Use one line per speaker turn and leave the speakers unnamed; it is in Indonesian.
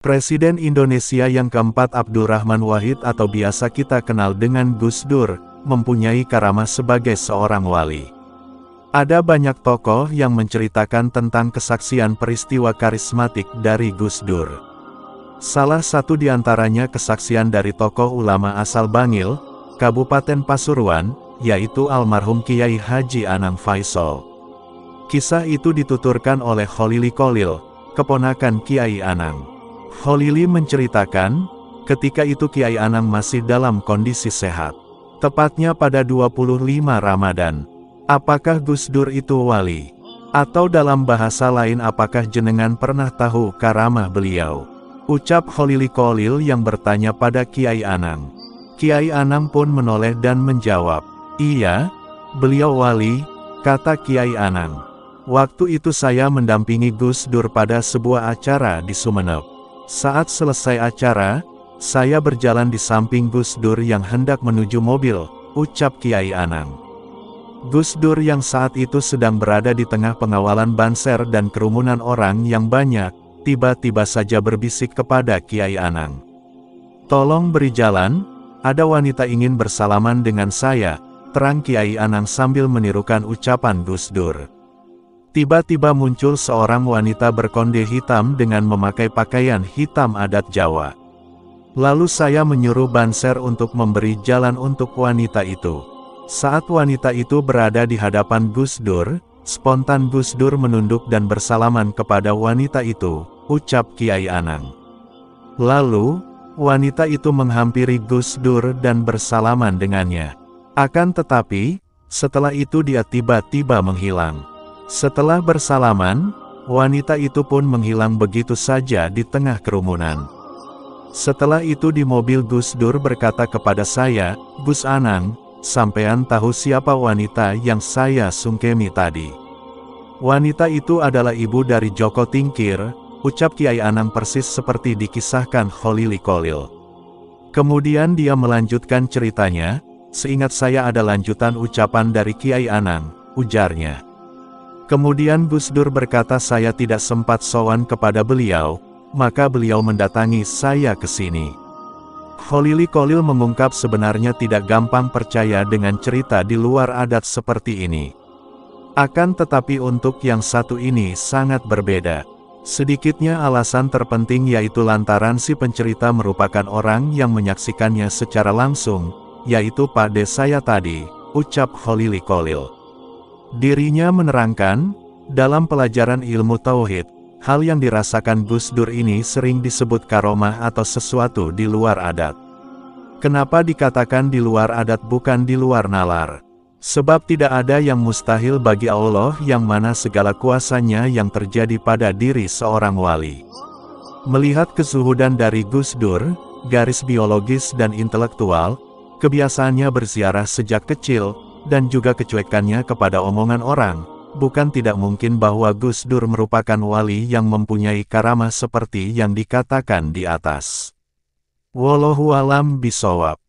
Presiden Indonesia yang keempat Abdurrahman Wahid atau biasa kita kenal dengan Gus Dur, mempunyai karamah sebagai seorang wali. Ada banyak tokoh yang menceritakan tentang kesaksian peristiwa karismatik dari Gus Dur. Salah satu di antaranya kesaksian dari tokoh ulama asal Bangil, Kabupaten Pasuruan, yaitu almarhum Kiai Haji Anang Faisal. Kisah itu dituturkan oleh Kholili Kolil, keponakan Kiai Anang. Kholili menceritakan, ketika itu Kiai Anang masih dalam kondisi sehat. Tepatnya pada 25 Ramadan. Apakah Gus Dur itu wali? Atau dalam bahasa lain apakah jenengan pernah tahu karamah beliau? Ucap Kholili Kolil yang bertanya pada Kiai Anang. Kiai Anang pun menoleh dan menjawab, "Iya, beliau wali," kata Kiai Anang. "Waktu itu saya mendampingi Gus Dur pada sebuah acara di Sumeneb. Saat selesai acara, saya berjalan di samping Gus Dur yang hendak menuju mobil," ucap Kiai Anang. Gus Dur yang saat itu sedang berada di tengah pengawalan banser dan kerumunan orang yang banyak, tiba-tiba saja berbisik kepada Kiai Anang. "Tolong beri jalan, ada wanita ingin bersalaman dengan saya," terang Kiai Anang sambil menirukan ucapan Gus Dur. Tiba-tiba muncul seorang wanita berkonde hitam dengan memakai pakaian hitam adat Jawa. Lalu saya menyuruh banser untuk memberi jalan untuk wanita itu. Saat wanita itu berada di hadapan Gus Dur, spontan Gus Dur menunduk dan bersalaman kepada wanita itu, ucap Kiai Anang. Lalu, wanita itu menghampiri Gus Dur dan bersalaman dengannya. Akan tetapi, setelah itu dia tiba-tiba menghilang. Setelah bersalaman, wanita itu pun menghilang begitu saja di tengah kerumunan. Setelah itu di mobil Gus Dur berkata kepada saya, "Gus Anang, sampean tahu siapa wanita yang saya sungkemi tadi?" "Wanita itu adalah ibu dari Joko Tingkir," ucap Kiai Anang persis seperti dikisahkan Kholili Kolil. Kemudian dia melanjutkan ceritanya, "Seingat saya ada lanjutan ucapan dari Kiai Anang," ujarnya. Kemudian Gus Dur berkata saya tidak sempat sowan kepada beliau, maka beliau mendatangi saya ke sini. Kholili Kolil mengungkap sebenarnya tidak gampang percaya dengan cerita di luar adat seperti ini. Akan tetapi untuk yang satu ini sangat berbeda. Sedikitnya alasan terpenting yaitu lantaran si pencerita merupakan orang yang menyaksikannya secara langsung, yaitu Pak De saya tadi, ucap Kholili Kolil. Dirinya menerangkan, dalam pelajaran ilmu tauhid, hal yang dirasakan Gus Dur ini sering disebut karomah atau sesuatu di luar adat. Kenapa dikatakan di luar adat bukan di luar nalar? Sebab tidak ada yang mustahil bagi Allah yang mana segala kuasanya yang terjadi pada diri seorang wali. Melihat kezuhudan dari Gus Dur, garis biologis dan intelektual, kebiasaannya berziarah sejak kecil, dan juga kecuekannya kepada omongan orang, bukan tidak mungkin bahwa Gus Dur merupakan wali yang mempunyai karamah seperti yang dikatakan di atas. Wallahu a'lam bishawab.